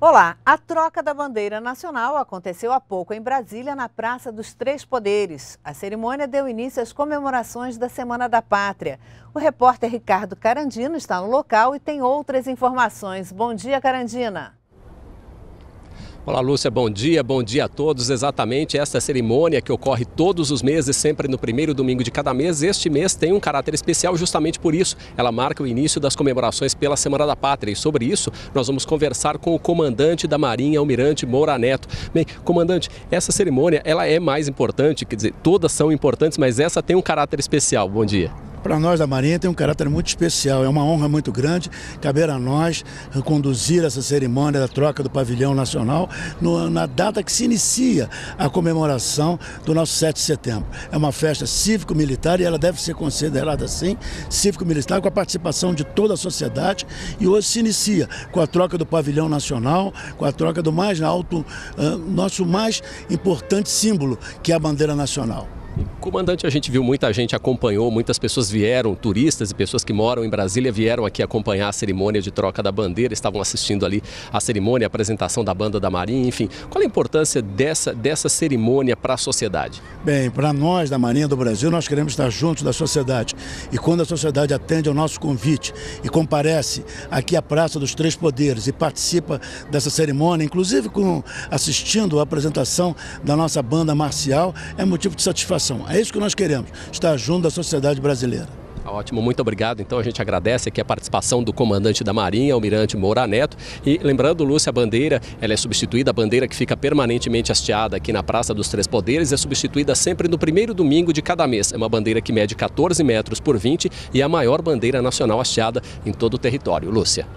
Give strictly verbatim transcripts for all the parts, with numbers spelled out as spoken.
Olá, a troca da bandeira nacional aconteceu há pouco em Brasília, na Praça dos Três Poderes. A cerimônia deu início às comemorações da Semana da Pátria. O repórter Ricardo Carandino está no local e tem outras informações. Bom dia, Carandina. Olá, Lúcia, bom dia, bom dia a todos. Exatamente, esta cerimônia que ocorre todos os meses, sempre no primeiro domingo de cada mês, este mês tem um caráter especial justamente por isso. Ela marca o início das comemorações pela Semana da Pátria e sobre isso nós vamos conversar com o comandante da Marinha, Almirante Moura Neto. Bem, comandante, essa cerimônia ela é mais importante, quer dizer, todas são importantes, mas essa tem um caráter especial. Bom dia. Para nós da Marinha tem um caráter muito especial, é uma honra muito grande caber a nós conduzir essa cerimônia da troca do pavilhão nacional no, na data que se inicia a comemoração do nosso sete de setembro. É uma festa cívico-militar e ela deve ser considerada assim, cívico-militar, com a participação de toda a sociedade, e hoje se inicia com a troca do pavilhão nacional, com a troca do mais alto, uh, nosso mais importante símbolo, que é a bandeira nacional. Comandante, a gente viu muita gente acompanhou, muitas pessoas vieram, turistas e pessoas que moram em Brasília vieram aqui acompanhar a cerimônia de troca da bandeira, estavam assistindo ali a cerimônia, a apresentação da banda da Marinha, enfim. Qual a importância dessa, dessa cerimônia para a sociedade? Bem, para nós da Marinha do Brasil, nós queremos estar juntos da sociedade. E quando a sociedade atende ao nosso convite e comparece aqui à Praça dos Três Poderes e participa dessa cerimônia, inclusive com, assistindo a apresentação da nossa banda marcial, é motivo de satisfação. É isso que nós queremos, estar junto da sociedade brasileira. Ótimo, muito obrigado. Então a gente agradece aqui a participação do comandante da Marinha, Almirante Moura Neto. E lembrando, Lúcia, a bandeira, ela é substituída, a bandeira que fica permanentemente hasteada aqui na Praça dos Três Poderes, é substituída sempre no primeiro domingo de cada mês. É uma bandeira que mede quatorze metros por vinte e é a maior bandeira nacional hasteada em todo o território. Lúcia.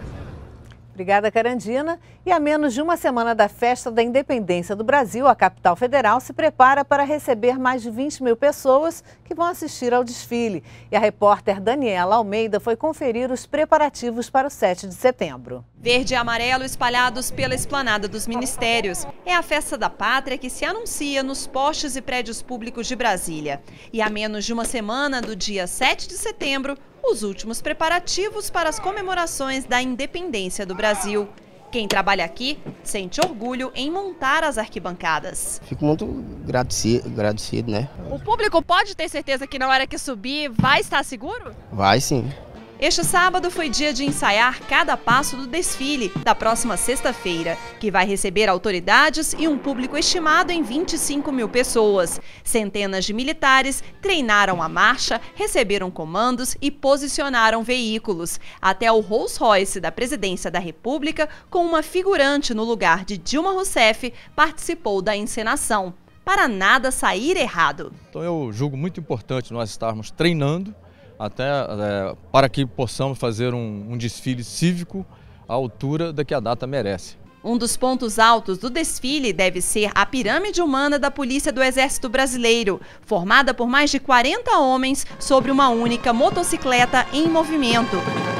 Obrigada, Carandina. E a menos de uma semana da festa da independência do Brasil, a capital federal se prepara para receber mais de vinte mil pessoas que vão assistir ao desfile. E a repórter Daniela Almeida foi conferir os preparativos para o sete de setembro. Verde e amarelo espalhados pela esplanada dos ministérios. É a festa da pátria que se anuncia nos postes e prédios públicos de Brasília. E a menos de uma semana do dia sete de setembro, os últimos preparativos para as comemorações da independência do Brasil. Quem trabalha aqui sente orgulho em montar as arquibancadas. Fico muito agradecido, agradecido, né? O público pode ter certeza que na hora que subir vai estar seguro? Vai sim. Este sábado foi dia de ensaiar cada passo do desfile da próxima sexta-feira, que vai receber autoridades e um público estimado em vinte e cinco mil pessoas. Centenas de militares treinaram a marcha, receberam comandos e posicionaram veículos. Até o Rolls Royce da Presidência da República, com uma figurante no lugar de Dilma Rousseff, participou da encenação, para nada sair errado. Então eu julgo muito importante nós estarmos treinando até é, para que possamos fazer um, um desfile cívico à altura da que a data merece. Um dos pontos altos do desfile deve ser a pirâmide humana da Polícia do Exército Brasileiro, formada por mais de quarenta homens sobre uma única motocicleta em movimento.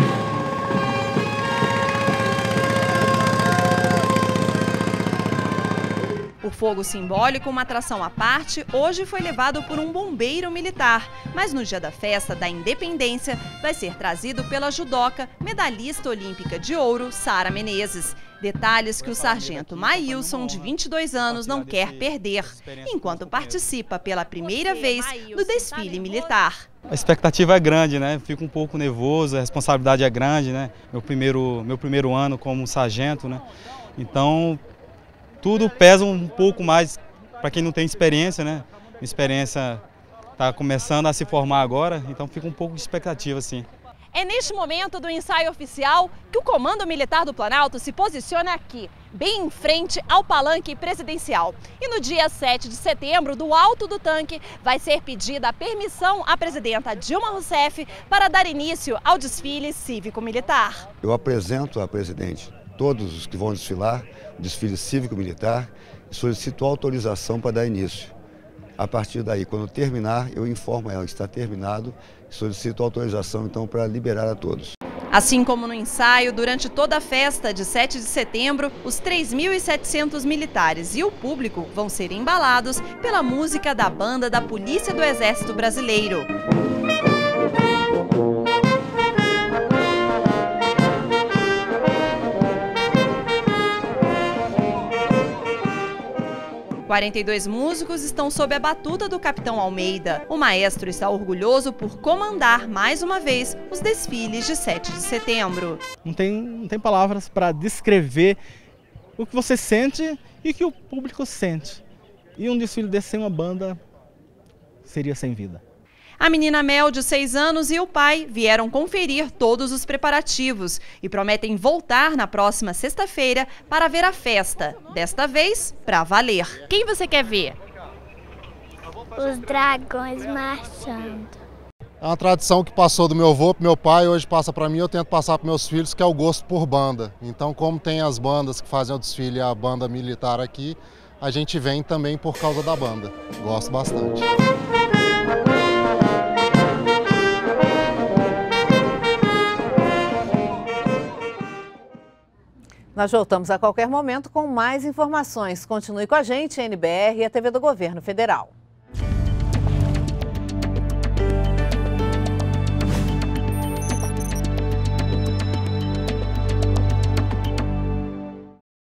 O fogo simbólico, uma atração à parte, hoje foi levado por um bombeiro militar. Mas no dia da festa da independência, vai ser trazido pela judoca, medalhista olímpica de ouro, Sara Menezes. Detalhes que o sargento Maílson, de vinte e dois anos, não quer perder, enquanto participa pela primeira vez do desfile militar. A expectativa é grande, né? Fico um pouco nervoso, a responsabilidade é grande, né? Meu primeiro, meu primeiro ano como sargento, né? Então, tudo pesa um pouco mais para quem não tem experiência, né? A experiência está começando a se formar agora, então fica um pouco de expectativa, assim. É neste momento do ensaio oficial que o Comando Militar do Planalto se posiciona aqui, bem em frente ao palanque presidencial. E no dia sete de setembro, do alto do tanque, vai ser pedida a permissão à presidenta Dilma Rousseff para dar início ao desfile cívico-militar. Eu apresento à presidente todos os que vão desfilar, o desfile cívico-militar, e solicito autorização para dar início. A partir daí, quando terminar, eu informo ela que está terminado e solicito autorização então para liberar a todos. Assim como no ensaio, durante toda a festa de sete de setembro, os três mil e setecentos militares e o público vão ser embalados pela música da banda da Polícia do Exército Brasileiro. quarenta e dois músicos estão sob a batuta do capitão Almeida. O maestro está orgulhoso por comandar mais uma vez os desfiles de sete de setembro. Não tem, não tem palavras para descrever o que você sente e o que o público sente. E um desfile desse sem uma banda seria sem vida. A menina Mel, de seis anos, e o pai vieram conferir todos os preparativos e prometem voltar na próxima sexta-feira para ver a festa, desta vez para valer. Quem você quer ver? Os dragões marchando. É uma tradição que passou do meu avô para meu pai, hoje passa para mim, eu tento passar para meus filhos, que é o gosto por banda. Então, como tem as bandas que fazem o desfile e a banda militar aqui, a gente vem também por causa da banda. Gosto bastante. Nós voltamos a qualquer momento com mais informações. Continue com a gente, N B R e a T V do Governo Federal.